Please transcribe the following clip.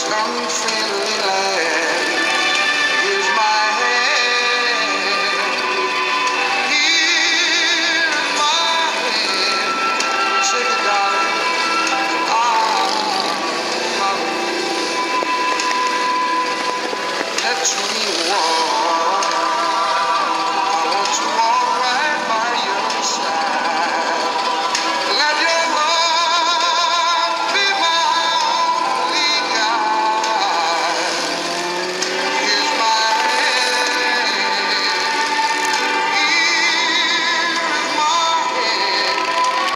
Come friendly land, here's my hand. Here's my hand. Say it, darling. Let me walk.